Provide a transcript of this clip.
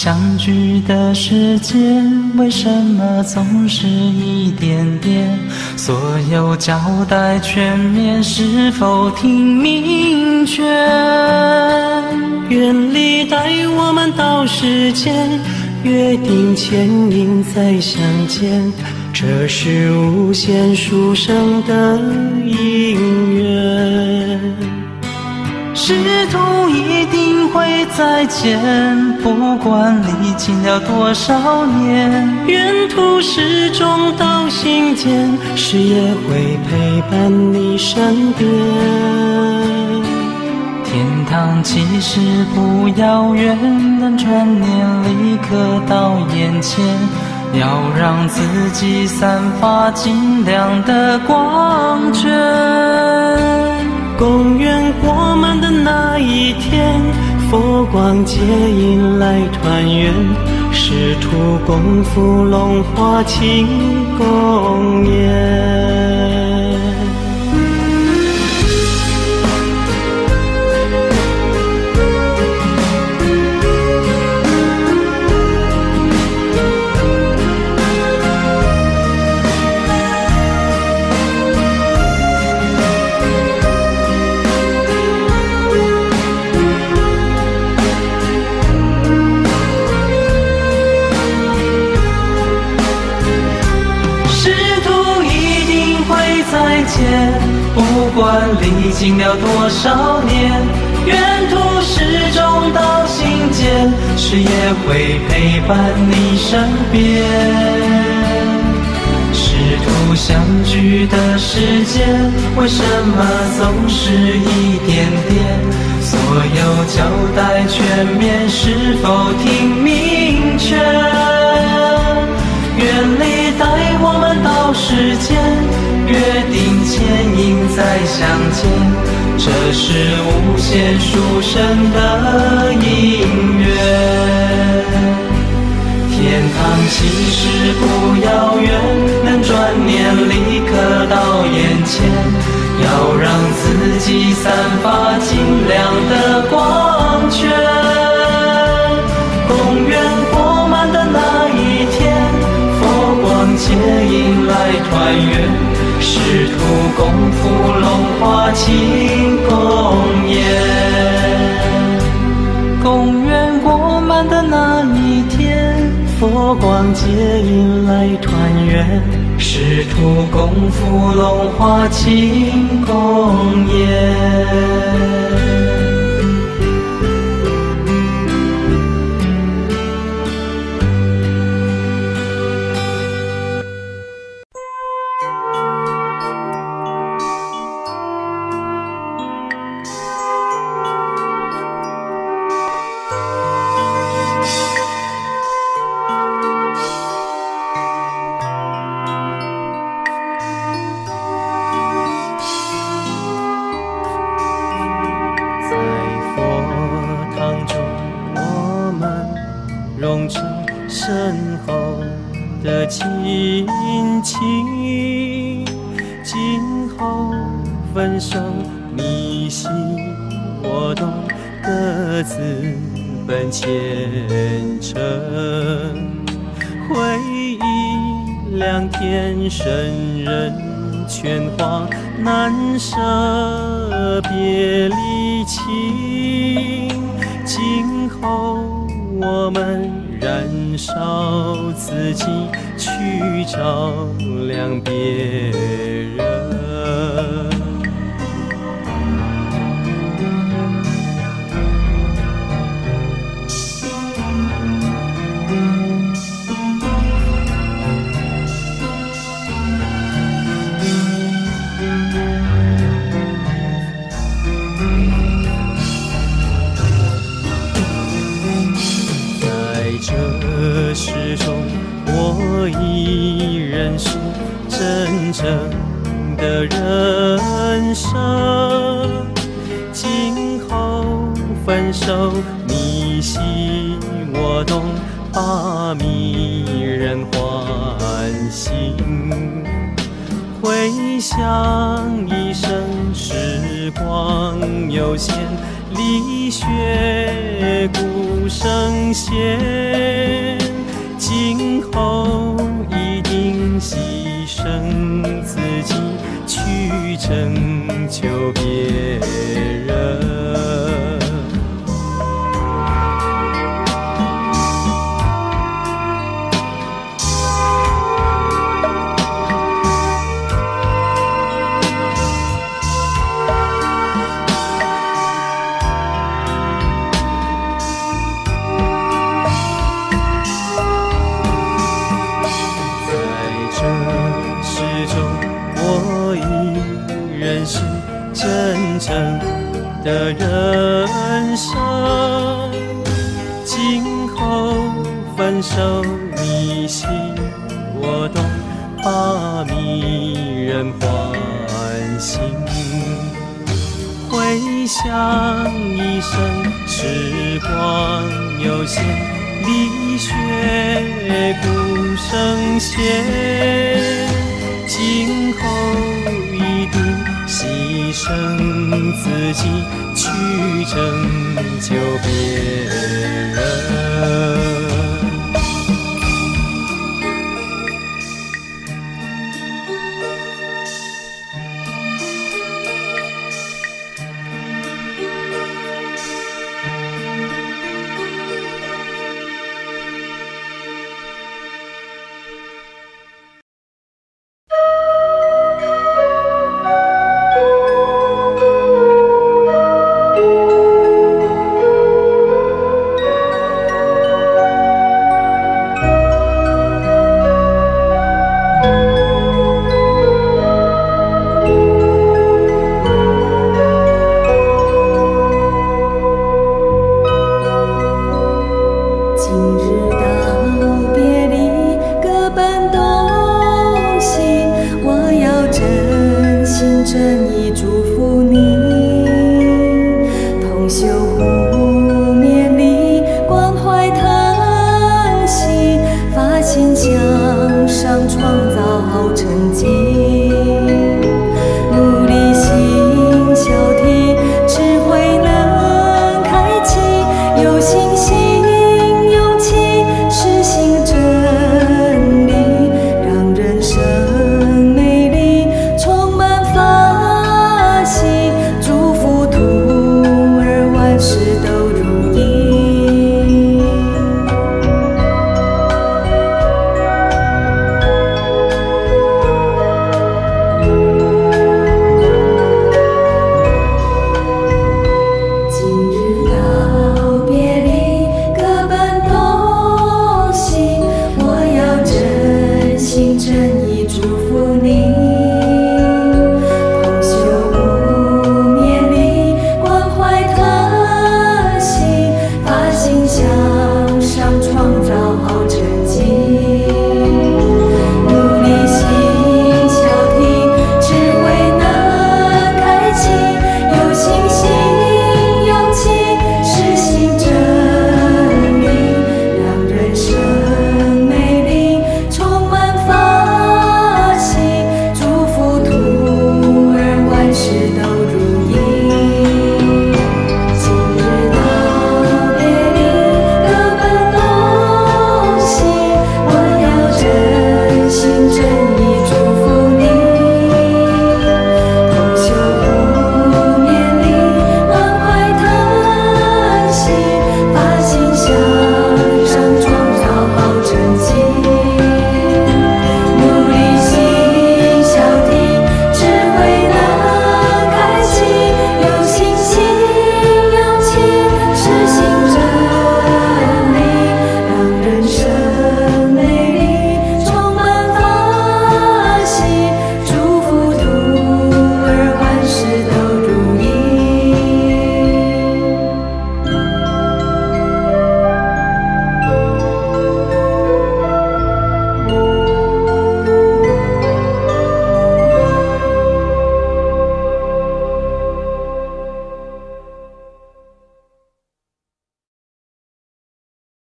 相聚的时间，为什么总是一点点？所有交代全面，是否听明确？ 愿历代我们到世间，约定牵引再相见，这是无限殊胜的姻缘。 师徒一定会再见，不管历经了多少年。 愿途始终到心间，事业会陪伴你身边。 天堂其实不遥远，能转念立刻到眼前。要让自己散发尽亮的光圈。 公愿过满的那一天，佛光接引来团圆，师徒共赴龙华庆功宴。 不管历经了多少年，愿途始终到心间，事业会陪伴你身边。师徒相聚的时间，为什么总是一点点？所有交代全面，是否听明确？愿历代我们到世间，约定牵引再相见，这是无限殊胜的姻缘。天堂其实不遥远，能转念立刻到眼前。要让自己散发尽亮的光圈，公愿过满的那一天，佛光接引来团圆，师徒共赴龙华庆功宴。公愿过满的那一天， 佛光接引来团圆， 师徒共赴龙华庆功宴。 深厚的亲情，今后分手你心我懂，各自奔前程。回忆两天生人全化难舍别离情，今后我们燃烧自己，去照亮别人。这世中，我已认识真正的人生。今后分手，你喜我懂，把迷人唤醒。回想一生，时光有限，理学鼓声弦。 求别人。真正的人生，今后分手你喜我懂，把迷人唤醒。回想一生，时光有限，理学古圣先，今后一定牺牲自己去拯救别人。 真